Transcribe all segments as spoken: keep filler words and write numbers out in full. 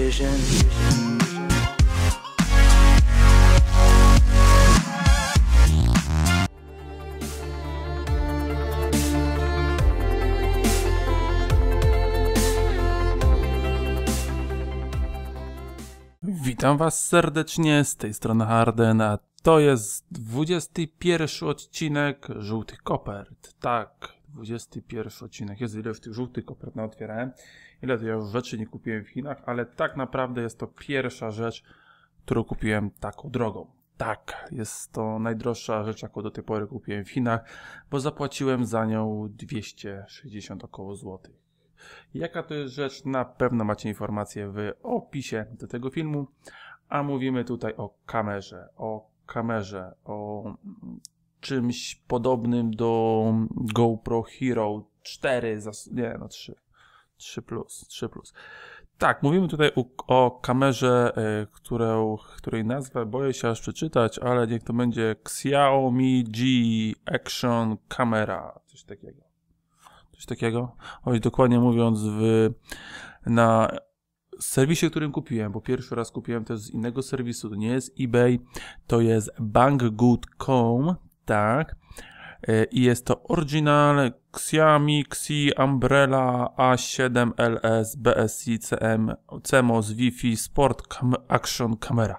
vision. Witam was serdecznie, z tej strony Harden, a to jest dwudziesty pierwszy odcinek Żółtych Kopert. Tak, dwudziesty pierwszy odcinek. Jest ile w tych żółtych kopert naotwierałem. Ile to ja już rzeczy nie kupiłem w Chinach, ale tak naprawdę jest to pierwsza rzecz, którą kupiłem taką drogą. Tak, jest to najdroższa rzecz, jaką do tej pory kupiłem w Chinach, bo zapłaciłem za nią dwieście sześćdziesiąt około złotych. Jaka to jest rzecz? Na pewno macie informacje w opisie do tego filmu, a mówimy tutaj o kamerze, o kamerze, o czymś podobnym do GoPro Hero cztery, nie no trzy, trzy plus, trzy plus. Tak, mówimy tutaj o, o kamerze, y, którą, której nazwę boję się aż przeczytać, ale niech to będzie Xiaomi G Action Camera, coś takiego. Coś takiego, choć dokładnie mówiąc w, na serwisie, którym kupiłem, bo pierwszy raz kupiłem też z innego serwisu, to nie jest eBay, to jest banggood kropka com, tak, i jest to oryginal Xiaomi Xi Umbrella A siedem L S B S I C M C M O S Wi-Fi Sport Cam Action Camera.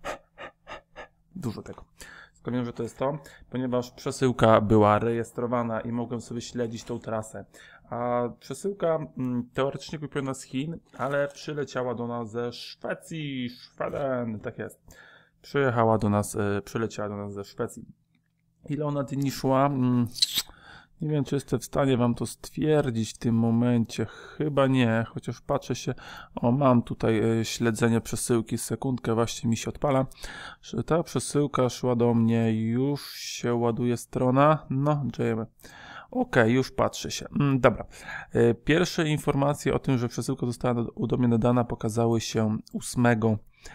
Dużo tego. Wiem, że to jest to, ponieważ przesyłka była rejestrowana i mogłem sobie śledzić tą trasę. A przesyłka m, teoretycznie kupiona z Chin, ale przyleciała do nas ze Szwecji. Szweden, tak jest. Przyjechała do nas, y, przyleciała do nas ze Szwecji. Ile ona dni szła? Mm, nie wiem, czy jestem w stanie wam to stwierdzić w tym momencie. Chyba nie, chociaż patrzę się. O, mam tutaj y, śledzenie przesyłki. Sekundkę, właśnie mi się odpala. Że ta przesyłka szła do mnie. Już się ładuje strona. No, dziejemy. Ok, już patrzę się. Mm, dobra. Y, pierwsze informacje o tym, że przesyłka została do, do mnie nadana, pokazały się ósmego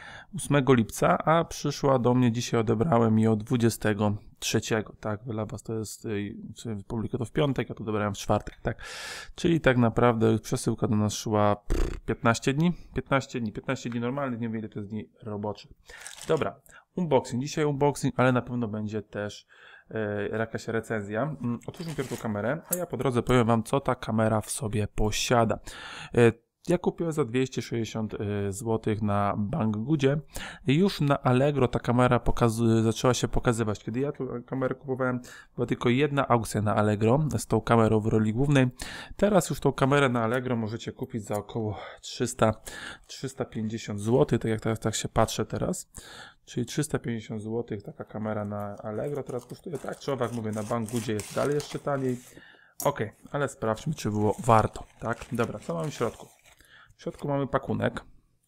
lipca, a przyszła do mnie, dzisiaj odebrałem ją dwudziestego trzeciego, tak, Wylabas to jest, publikuję to w piątek, ja to odebrałem w czwartek, tak, czyli tak naprawdę przesyłka do nas szła piętnaście dni, piętnaście dni, piętnaście dni normalnych, nie wiem ile to jest dni roboczych. Dobra, unboxing, dzisiaj unboxing, ale na pewno będzie też e, jakaś recenzja. Otwórzmy pierwszą kamerę, a ja po drodze powiem wam, co ta kamera w sobie posiada. E, Ja kupiłem za dwieście sześćdziesiąt złotych na Banggoodzie. Już na Allegro ta kamera zaczęła się pokazywać. Kiedy ja tę kamerę kupowałem, była tylko jedna aukcja na Allegro z tą kamerą w roli głównej. Teraz już tą kamerę na Allegro możecie kupić za około trzysta do trzystu pięćdziesięciu złotych, tak jak teraz tak się patrzę teraz. Czyli trzysta pięćdziesiąt złotych taka kamera na Allegro teraz kosztuje, tak czy owak, mówię, na Banggoodzie jest dalej jeszcze taniej. Ok, ale sprawdźmy, czy było warto, tak? Dobra, co mamy w środku? W środku mamy pakunek.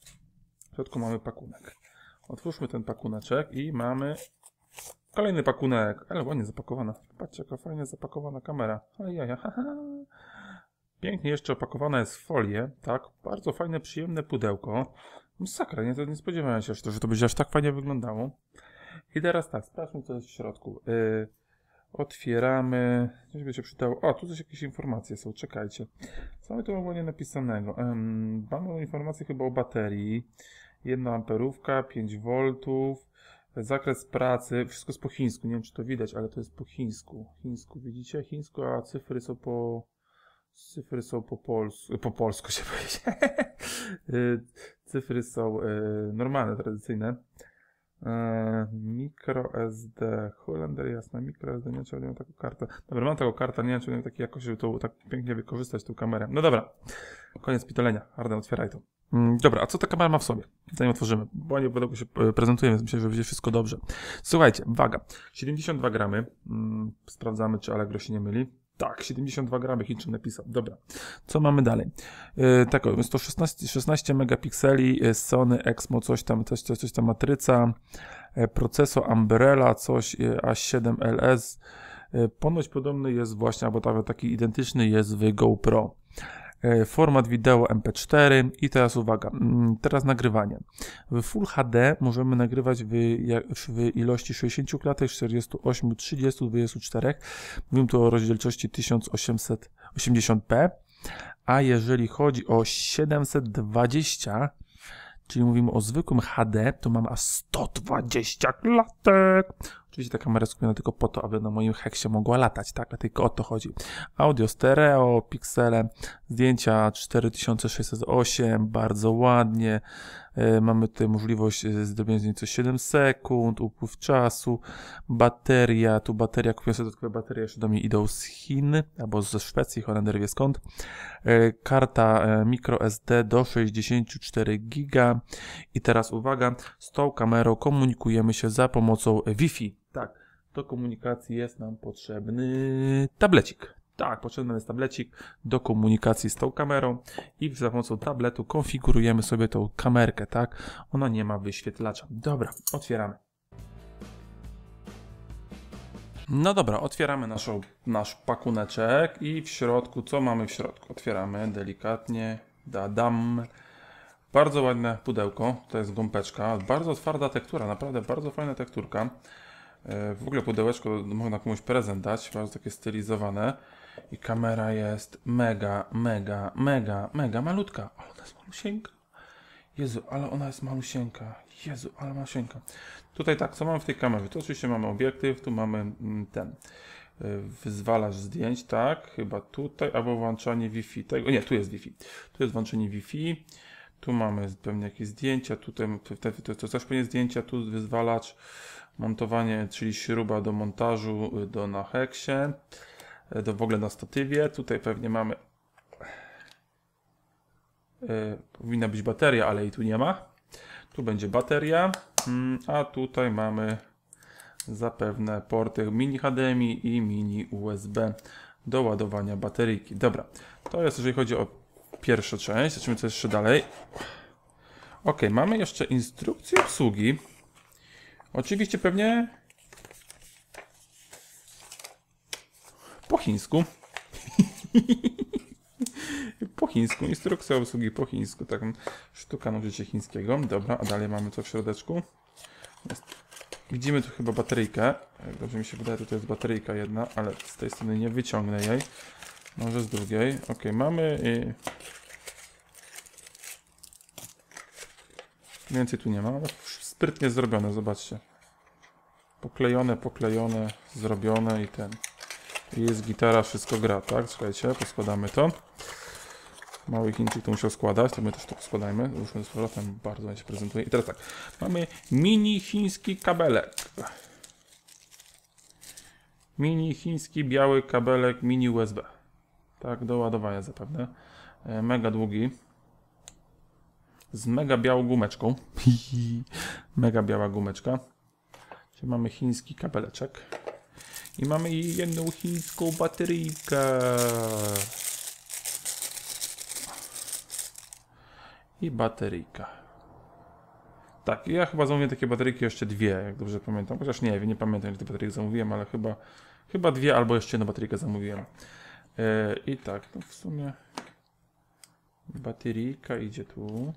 W środku mamy pakunek. Otwórzmy ten pakuneczek i mamy kolejny pakunek. Ale ładnie zapakowana. Patrzcie, jaka fajnie zapakowana kamera. Ajaja, haha. Pięknie jeszcze opakowana jest w folię. Tak, bardzo fajne, przyjemne pudełko. Masakra, nie, to nie spodziewałem się, że to będzie aż tak fajnie wyglądało. I teraz tak, sprawdźmy, co jest w środku. Yy, Otwieramy. Coś by się przydało. O, tu coś jakieś informacje są. Czekajcie. Co mamy tu ogólnie napisanego? Um, mamy informacje chyba o baterii. jedna amperówka, pięć woltów. Zakres pracy. Wszystko jest po chińsku. Nie wiem, czy to widać, ale to jest po chińsku. Chińsku, widzicie? Chińsku, a cyfry są po... Cyfry są po polsku. Po polsku się powiedzie. Cyfry są y, normalne, tradycyjne. Eee, micro S D, Holender, jasna, micro S D, nie wiem, czy mam taką kartę. Dobra, mam taką kartę, nie wiem, czy mam takiej jakości, żeby to tak pięknie wykorzystać, tą kamerę. No dobra, koniec pitolenia. Harden, otwieraj to. Mm, dobra, a co ta kamera ma w sobie? Zanim otworzymy, bo nie podobno się prezentuje, więc myślę, że będzie wszystko dobrze. Słuchajcie, waga, siedemdziesiąt dwa gramy. Mm, sprawdzamy, czy Allegro się nie myli. Tak, siedemdziesiąt dwa gramy, Chińczyk napisał. Dobra, co mamy dalej? Yy, tak, jest to szesnaście, szesnaście megapikseli, Sony Exmo, coś tam, coś, coś, coś tam matryca, yy, procesor Umbrella, coś yy, A siedem L S. Yy, ponoć podobny jest właśnie, albo taki identyczny jest w GoPro. Format wideo M P cztery i teraz uwaga, teraz nagrywanie. W Full H D możemy nagrywać w, w ilości sześćdziesiąt klatek, czterdzieści osiem, trzydzieści, dwadzieścia cztery. Mówimy tu o rozdzielczości tysiąc osiemset osiemdziesiąt p, a jeżeli chodzi o siedemset dwadzieścia, czyli mówimy o zwykłym H D, to mam aż sto dwadzieścia klatek. Oczywiście ta kamera jest skupiona tylko po to, aby na moim heksie mogła latać, tak? A tylko o to chodzi. Audio stereo, piksele, zdjęcia cztery tysiące sześćset osiem, bardzo ładnie. Yy, mamy tutaj możliwość zrobienia zdjęć co siedem sekund, upływ czasu, bateria, tu bateria, kupiłem sobie dodatkowe baterie, jeszcze do mnie idą z Chin, albo ze Szwecji, Holender wie skąd. Yy, karta yy, microSD do sześćdziesiąt cztery giga. I teraz uwaga, z tą kamerą komunikujemy się za pomocą Wi-Fi. Tak, do komunikacji jest nam potrzebny tablecik. Tak, potrzebny jest tablecik do komunikacji z tą kamerą i za pomocą tabletu konfigurujemy sobie tą kamerkę, tak? Ona nie ma wyświetlacza. Dobra, otwieramy. No dobra, otwieramy naszą, nasz pakuneczek i w środku, co mamy w środku? Otwieramy delikatnie, dadam. Bardzo ładne pudełko, to jest gąbeczka, bardzo twarda tektura, naprawdę bardzo fajna tekturka. W ogóle pudełeczko można komuś prezent dać, bardzo takie stylizowane. I kamera jest mega, mega, mega, mega malutka. Ale ona jest malusieńka. Jezu, ale ona jest malusieńka. Jezu, ale malusieńka. Tutaj tak, co mamy w tej kamerze? Tu oczywiście mamy obiektyw, tu mamy ten wyzwalacz zdjęć, tak? Chyba tutaj, albo włączanie Wi-Fi. Tego, nie, tu jest Wi-Fi. Tu jest włączenie Wi-Fi. Tu mamy pewnie jakieś zdjęcia, tutaj to, to też pewnie zdjęcia, tu wyzwalacz, montowanie, czyli śruba do montażu do na heksie, do w ogóle na statywie. Tutaj pewnie mamy, yy, powinna być bateria, ale jej tu nie ma. Tu będzie bateria, yy, a tutaj mamy zapewne porty mini H D M I i mini U S B do ładowania bateryjki. Dobra, to jest jeżeli chodzi o pierwszą część. Zobaczymy, co jeszcze dalej. Ok, mamy jeszcze instrukcję obsługi. Oczywiście pewnie po chińsku. Po chińsku. Instrukcja obsługi po chińsku. Tak, sztuka na użycie chińskiego. Dobra, a dalej mamy co w środeczku. Jest. Widzimy tu chyba bateryjkę. Jak dobrze mi się wydaje, to, to jest bateryjka jedna, ale z tej strony nie wyciągnę jej. Może z drugiej. Ok, mamy... I... Więcej tu nie ma, ale sprytnie zrobione, zobaczcie. Poklejone, poklejone, zrobione i ten. I jest gitara, wszystko gra, tak? Słuchajcie, poskładamy to. Mały Chińczyk to musiał składać, to my też to poskładajmy. Ruszmy z powrotem, bardzo ładnie się prezentuje. I teraz tak, mamy mini chiński kabelek. Mini chiński biały kabelek mini U S B. Tak, do ładowania zapewne. E, mega długi. Z mega białą gumeczką. Mega biała gumeczka. Czyli mamy chiński kabeleczek. I mamy jedną chińską bateryjkę. I bateryjka. Tak, ja chyba zamówiłem takie bateryjki jeszcze dwie, jak dobrze pamiętam. Chociaż nie wiem, nie pamiętam, jak te bateryjki zamówiłem, ale chyba, chyba dwie albo jeszcze jedną bateryjkę zamówiłem. Yy, I tak, no w sumie bateryjka idzie tu.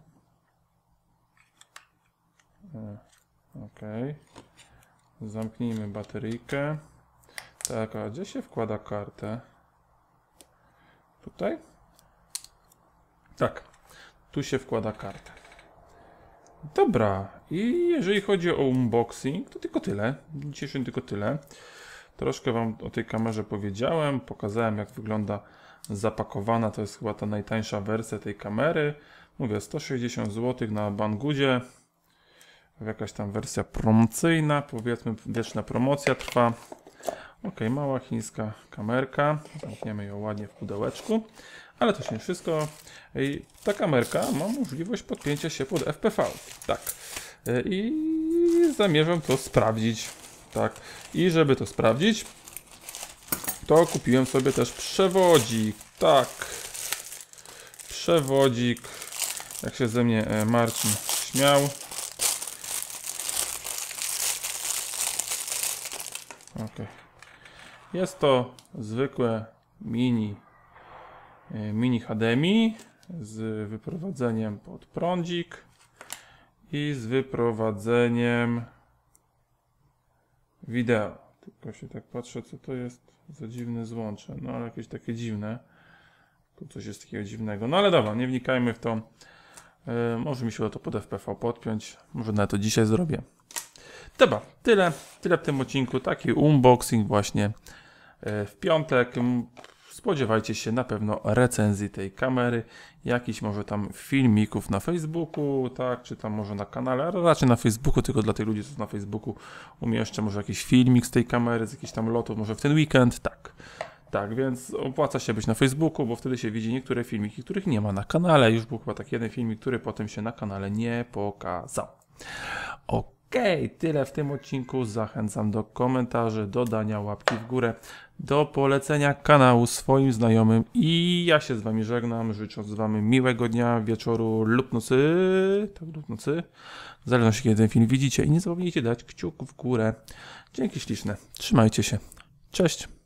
Ok. Zamknijmy bateryjkę. Tak, a gdzie się wkłada kartę? Tutaj? Tak. Tu się wkłada kartę. Dobra. I jeżeli chodzi o unboxing, to tylko tyle. Dzisiejszym tylko tyle. Troszkę wam o tej kamerze powiedziałem. Pokazałem, jak wygląda zapakowana. To jest chyba ta najtańsza wersja tej kamery. Mówię, sto sześćdziesiąt złotych na Banggoodzie. Jakaś tam wersja promocyjna, powiedzmy wieczna promocja trwa. Ok, mała chińska kamerka. Zamkniemy ją ładnie w pudełeczku. Ale to nie wszystko. I ta kamerka ma możliwość podpięcia się pod F P V. Tak. I zamierzam to sprawdzić. Tak. I żeby to sprawdzić, to kupiłem sobie też przewodzik. Tak. Przewodzik. Jak się ze mnie Marcin śmiał. Ok. Jest to zwykłe mini mini H D M I z wyprowadzeniem pod prądzik i z wyprowadzeniem wideo. Tylko się tak patrzę, co to jest za dziwne złącze. No ale jakieś takie dziwne. Tu coś jest takiego dziwnego. No ale dobra, nie wnikajmy w to. Yy, może mi się uda to pod F P V podpiąć. Może nawet to dzisiaj zrobię. Dobra, tyle, tyle w tym odcinku. Taki unboxing właśnie yy, w piątek. Spodziewajcie się na pewno recenzji tej kamery, jakichś może tam filmików na Facebooku, tak, czy tam może na kanale, ale raczej na Facebooku, tylko dla tych ludzi, co na Facebooku umieszczę może jakiś filmik z tej kamery, z jakichś tam lotów, może w ten weekend, tak. Tak, więc opłaca się być na Facebooku, bo wtedy się widzi niektóre filmiki, których nie ma na kanale. Już był chyba taki jeden filmik, który potem się na kanale nie pokazał. Okej, okay, tyle w tym odcinku. Zachęcam do komentarzy, do dania łapki w górę, do polecenia kanału swoim znajomym i ja się z wami żegnam, życząc wam miłego dnia, wieczoru lub nocy, tak lub nocy, w zależności kiedy ten film widzicie i nie zapomnijcie dać kciuk w górę. Dzięki śliczne, trzymajcie się, cześć!